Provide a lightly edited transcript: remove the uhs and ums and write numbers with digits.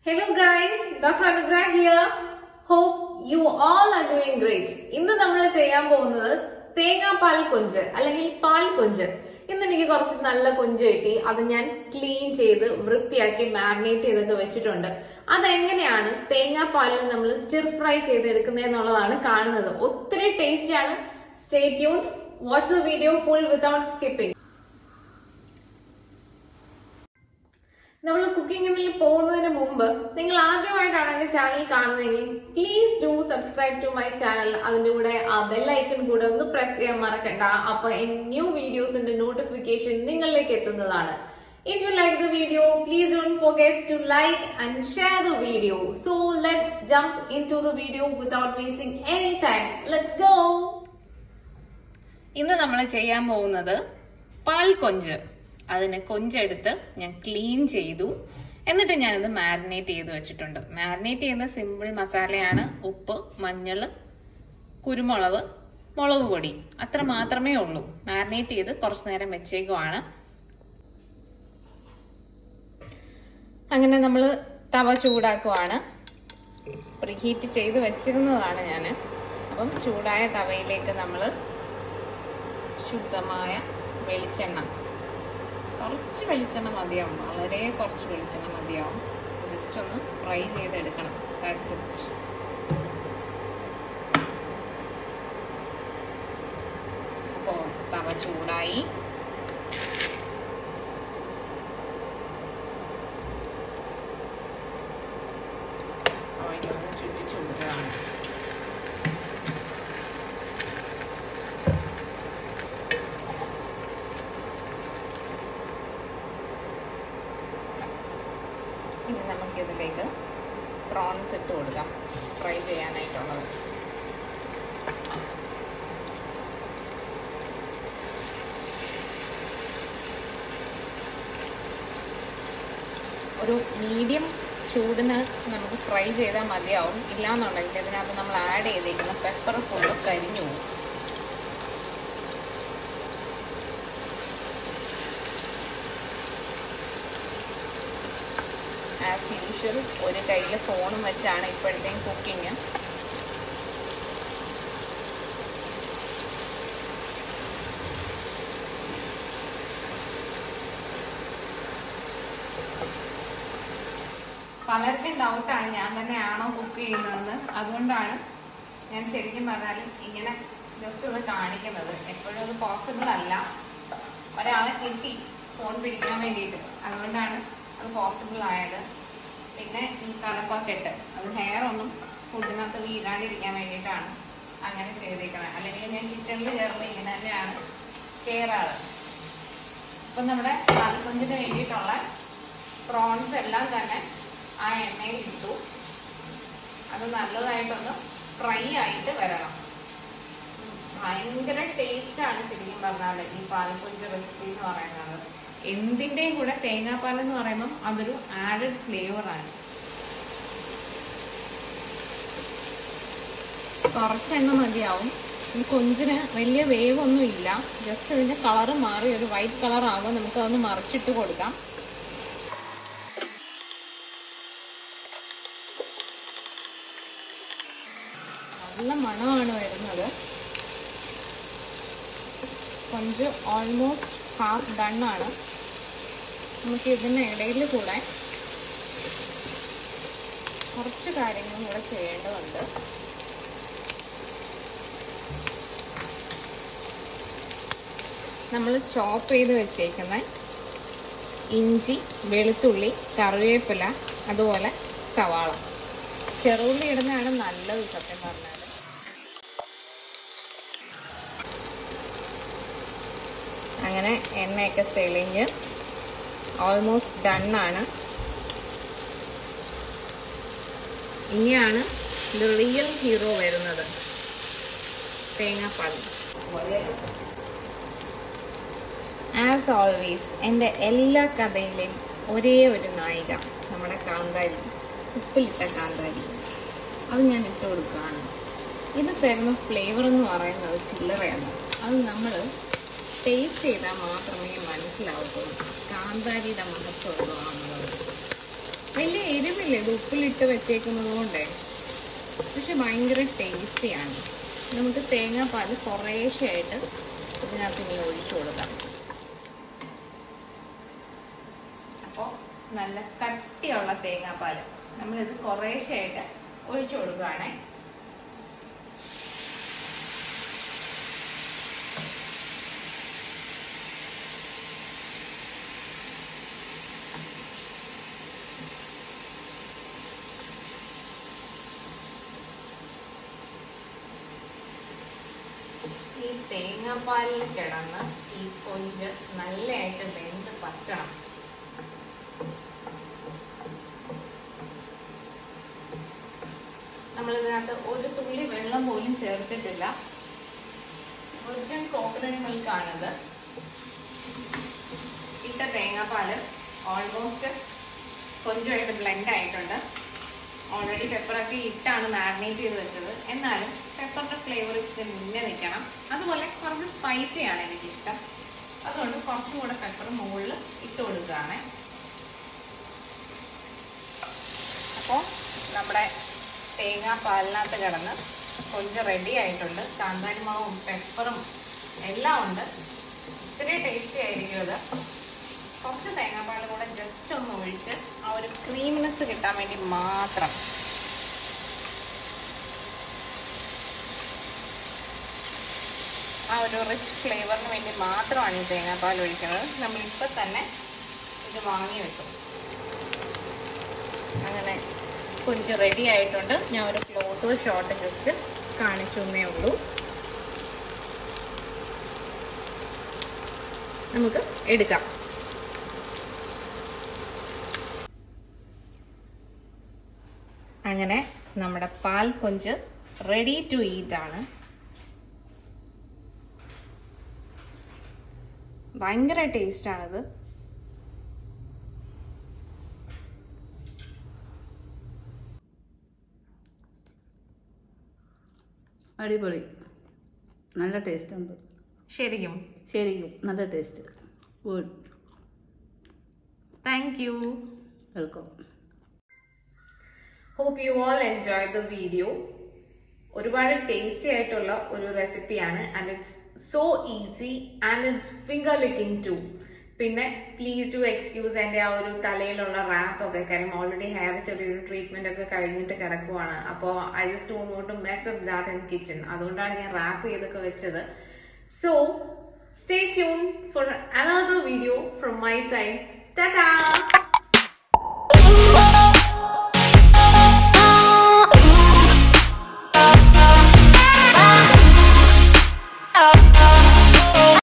Hello guys, Dr. Anugrah here. Hope you all are doing great. ഇന്ന് നമ്മൾ ചെയ്യാൻ പോകുന്നത് തേങ്ങാപ്പാൽ കൊഞ്ച് അല്ലെങ്കിൽ പാൽ കൊഞ്ച്. ഇന്ന് എനിക്ക് കുറച്ച് നല്ല കൊഞ്ച് കിട്ടി. അത് ഞാൻ ക്ലീൻ ചെയ്ത് വൃത്തിയാക്കി മാരിനേറ്റ് ചെയ്തൊക്കെ വെച്ചിട്ടുണ്ട്. അതെങ്ങനെയാണ് തേങ്ങാപ്പാലിൽ നമ്മൾ സ്റ്റിർ ഫ്രൈ ചെയ്തെടുക്കുന്നതെന്നുള്ളതാണ് കാണുന്നത്. ഒത്തിരി ടേസ്റ്റി ആണ്. Stay tuned. Watch the video full without skipping. നമ്മൾ കുക്കിങ്ങിൽ പോകുന്നതിന് മുമ്പ് നിങ്ങൾ ആദ്യമായിട്ടാണ് എന്റെ ചാനൽ കാണുന്നതെങ്കിൽ please do subscribe to my channel. അതിന്റെ കൂടെ ആ ബെൽ ഐക്കൺ കൂടെ ഒന്ന് പ്രസ് ചെയ്യാൻ മറക്കണ്ട. അപ്പൊ ന്യൂ വീഡിയോസിന്റെ നോട്ടിഫിക്കേഷൻ നിങ്ങളിലേക്ക് എത്തുന്നതാണ്. If you like the video, please don't forget to like and share the video. So let's jump into the video without wasting any time. Let's go. ഇന്ന് നമ്മൾ ചെയ്യാൻ പോകുന്നത് പാൽ കൊഞ്ച്. അതിനെ കൊഞ്ചെടുത്ത് ഞാൻ ക്ലീൻ ചെയ്തു. എന്നിട്ട് ഞാനിത് മാരിനേറ്റ് ചെയ്ത് വെച്ചിട്ടുണ്ട്. മാരിനേറ്റ് ചെയ്യുന്ന സിമ്പിൾ മസാലയാണ്. ഉപ്പ്, മഞ്ഞൾ, കുരുമുളക്, മുളക് പൊടി, അത്ര മാത്രമേ ഉള്ളൂ. മാരിനേറ്റ് ചെയ്ത് കുറച്ചു നേരം വെച്ചേക്കുവാണ്. അങ്ങനെ നമ്മൾ തവ ചൂടാക്കുവാണ്. പ്രീഹീറ്റ് ചെയ്ത് വെച്ചിരുന്നതാണ് ഞാൻ. അപ്പം ചൂടായ തവയിലേക്ക് നമ്മൾ ശുദ്ധമായ വെളിച്ചെണ്ണ, കുറച്ച് വെളിച്ചെണ്ണ മതിയാവും, വളരെ കുറച്ച് വെളിച്ചെണ്ണ മതിയാവും. ജസ്റ്റ് ഒന്ന് ഫ്രൈ ചെയ്തെടുക്കണം. That's it. അപ്പോൾ തവ ചൂടായി. ഓയിലൊന്ന് ചുറ്റിച്ചു കൊടുക്കുകയാണ്. ഇനി നമുക്കിതിലേക്ക് പ്രോൺസ് ഇട്ട് കൊടുക്കാം, ഫ്രൈ ചെയ്യാനായിട്ടുള്ളത്. ഒരു മീഡിയം ചൂടിന് നമുക്ക് ഫ്രൈ ചെയ്താൽ മതിയാവും. ഇല്ലാന്നുണ്ടെങ്കിൽ ഇതിനകത്ത് നമ്മൾ ആഡ് ചെയ്തേക്കുന്ന പെപ്പർ ഫുള്ള് കരിഞ്ഞു പോകും. ആസ് യൂഷ്വൽ ഒരു കയ്യിൽ ഫോണും വെച്ചാണ് ഇപ്പോഴത്തെയും കുക്കിങ്. പലർക്കും ഡൗട്ടാണ് ഞാൻ തന്നെയാണോ കുക്ക് ചെയ്യുന്നതെന്ന്. അതുകൊണ്ടാണ് ഞാൻ ശരിക്കും പറഞ്ഞാൽ ഇങ്ങനെ ജസ്റ്റ് ഒന്ന് കാണിക്കുന്നത്. എപ്പോഴും അത് പോസിബിൾ അല്ല. ഒരാളെ കിട്ടി ഫോൺ പിടിക്കാൻ വേണ്ടിയിട്ട്, അതുകൊണ്ടാണ് അത് പോസിബിൾ ആയത്. പിന്നെ ഈ കലപ്പാക്കെട്ട്, അത് ഹെയർ ഒന്നും ഫുഡിനകത്ത് വീഴാണ്ടിരിക്കാൻ വേണ്ടിയിട്ടാണ് അങ്ങനെ ചെയ്തേക്കുന്നത്. അല്ലെങ്കിൽ ഞാൻ കിച്ചണിൽ ചേർന്ന് ഇങ്ങനെ തന്നെയാണ് കയറാറ്. അപ്പം നമ്മുടെ പാൽക്കൊഞ്ചിന് വേണ്ടിയിട്ടുള്ള പ്രോൺസ് എല്ലാം തന്നെ ആ എണ്ണയിൽ ഇട്ടു. അത് നല്ലതായിട്ടൊന്ന് ഫ്രൈ ആയിട്ട് വരണം. ഭയങ്കര ടേസ്റ്റാണ് ശരിക്കും പറഞ്ഞാൽ ഈ പാൽക്കൊഞ്ച് റെസിപ്പി എന്ന് പറയുന്നത്. എന്തിന്റെയും കൂടെ തേങ്ങാപ്പാൽ എന്ന് പറയുമ്പം അതൊരു ആഡഡ് ഫ്ലേവറാണ്. കുറച്ചെണ്ണ മതിയാവും. ഈ കൊഞ്ചിന് വലിയ വേവ് ഒന്നും ഇല്ല. ജസ്റ്റ് ഇതിന്റെ കളറ് മാറി ഒരു വൈറ്റ് കളർ ആകുമ്പോൾ നമുക്ക് അതൊന്ന് മറിച്ചിട്ട് കൊടുക്കാം. നല്ല മണമാണ് വരുന്നത്. കൊഞ്ച് ഓൾമോസ്റ്റ് ഹാഫ് ഡൺ ആണ്. നമുക്ക് ഇതിന് ഇടയിൽ കൂടെ കുറച്ച് കാര്യങ്ങളും കൂടെ ചെയ്യേണ്ടതുണ്ട്. നമ്മൾ ചോപ്പ് ചെയ്ത് വെച്ചേക്കുന്ന ഇഞ്ചി, വെളുത്തുള്ളി, കറിവേപ്പില, അതുപോലെ സവാള, ചെറുള്ളി ഇടുന്നതാണ് നല്ലത് സത്യം പറഞ്ഞാൽ. അങ്ങനെ എണ്ണയൊക്കെ തെളിഞ്ഞ് ഓൾമോസ്റ്റ് ഡണ്ണാണ്. ഇനിയാണ് ദ റിയൽ ഹീറോ വരുന്നത്, തേങ്ങാപ്പാൽ. ആസ് ഓൾവേസ് എൻ്റെ എല്ലാ കഥയിലെയും ഒരേ ഒരു നായിക നമ്മുടെ കാന്താരി, ഉപ്പിലിട്ട കാന്താരി. അത് ഞാൻ ഇട്ട് കൊടുക്കുകയാണ്. ഇത് തരുന്ന ഫ്ലേവർ എന്ന് പറയുന്നത് ചില്ലറയാണ്. അത് നമ്മൾ ടേസ്റ്റ് ചെയ്താൽ മാത്രമേ മനസ്സിലാവത്തുള്ളൂ കാന്താരിയുടെ മഹത്വം എന്താണെന്നുള്ളത്. വലിയ എരിവില്ല, ഇത് ഉപ്പിലിട്ട് വെച്ചേക്കുന്നത് കൊണ്ടേ. പക്ഷെ ഭയങ്കര ടേസ്റ്റിയാണ്. നമുക്ക് തേങ്ങാപ്പാൽ കുറേശ്ശെയായിട്ട് ഇതിനകത്ത് ഇനി ഒഴിച്ചു കൊടുക്കാം. അപ്പോൾ നല്ല കട്ടിയുള്ള തേങ്ങാപ്പാൽ നമ്മളിത് കുറേശ്ശെയായിട്ട് ഒഴിച്ചു കൊടുക്കുകയാണേ. ഈ തേങ്ങാപ്പാലിൽ കിടന്ന് ഈ കൊഞ്ച് നല്ലതായിട്ട് വെന്ത് പറ്റണം. നമ്മളിതിനകത്ത് ഒരു തുള്ളി വെള്ളം പോലും ചേർത്തിട്ടില്ല. ഒറിജിനൽ കോക്കനട്ട് മിൽക്കാണിത്. ഇട്ട തേങ്ങാപ്പാല് ഓൾമോസ്റ്റ് കൊഞ്ചുമായിട്ട് ബ്ലെൻഡ് ആയിട്ടുണ്ട്. ഓൾറെഡി പെപ്പറൊക്കെ ഇട്ടാണ് മാരിനേറ്റ് ചെയ്ത് വെച്ചത്. എന്നാലും പെപ്പറിന്റെ ഫ്ലേവർ ഇതിന് മുന്നേ നിൽക്കണം. അതുപോലെ കുറച്ച് സ്പൈസിയാണ് എനിക്കിഷ്ടം. അതുകൊണ്ട് കുറച്ചും കൂടെ പെപ്പർ മുകളിൽ ഇട്ട് കൊടുക്കുകയാണ്. അപ്പോൾ നമ്മുടെ തേങ്ങാപ്പാലിനകത്ത് കിടന്ന് കൊഞ്ച് റെഡി ആയിട്ടുണ്ട്. കാന്താരിമുളകും പെപ്പറും എല്ലാം ഉണ്ട്. ഇത്രയും ടേസ്റ്റി ആയിരിക്കും ഇത്. കുറച്ച് തേങ്ങാപ്പാൽ കൂടെ ജസ്റ്റ് ഒന്ന് ഒഴിച്ച് ആ ഒരു ക്രീമിനെസ് കിട്ടാൻ വേണ്ടി മാത്രം. ആ ഒരു റിച്ച് ഫ്ലേവറിന് വേണ്ടി മാത്രമാണ് ഈ തേങ്ങാപ്പാൽ ഒഴിക്കുന്നത്. നമ്മളിപ്പോൾ തന്നെ ഇത് വാങ്ങി വെക്കും. അങ്ങനെ കൊഞ്ച് റെഡി ആയിട്ടുണ്ട്. ഞാൻ ഒരു ക്ലോത്ത് ഷോട്ട് ജസ്റ്റ് കാണിച്ചു എന്നേ ഉള്ളൂ. നമുക്ക് എടുക്കാം. അങ്ങനെ നമ്മുടെ പാൽ കൊഞ്ച് റെഡി ടു ഈറ്റ് ആണ്. ഭയങ്കര ടേസ്റ്റ് ആണിത്. അടിപൊളി, നല്ല ടേസ്റ്റ് ഉണ്ട്. ശരിക്കും നല്ല taste. Good. Thank you. Welcome. Hope you all enjoy the video. ഒരുപാട് ടേസ്റ്റി ആയിട്ടുള്ള ഒരു റെസിപ്പിയാണ്. And it's so easy and it's finger licking too. പിന്നെ പ്ലീസ് ഡു എക്സ്ക്യൂസ് എൻ്റെ ആ ഒരു തലയിലുള്ള റാപ്പൊക്കെ. കാര്യം ഓൾറെഡി ഹെയർ ചെറിയൊരു ട്രീറ്റ്മെന്റ് ഒക്കെ കഴിഞ്ഞിട്ട് കിടക്കുവാണ്. അപ്പോൾ I just don't want to mess up that in kitchen. അതുകൊണ്ടാണ് ഞാൻ റാപ്പ് ചെയ്തൊക്കെ വെച്ചത്. So stay tune for another video from my side. Tata.